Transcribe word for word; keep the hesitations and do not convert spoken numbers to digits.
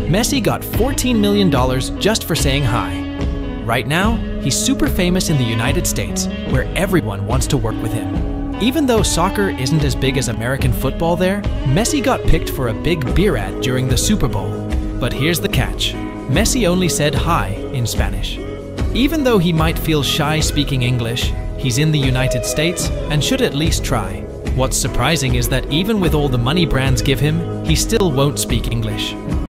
Messi got fourteen million dollars just for saying hi. Right now, he's super famous in the United States, where everyone wants to work with him. Even though soccer isn't as big as American football there, Messi got picked for a big beer ad during the Super Bowl. But here's the catch. Messi only said hi in Spanish. Even though he might feel shy speaking English, he's in the United States and should at least try. What's surprising is that even with all the money brands give him, he still won't speak English.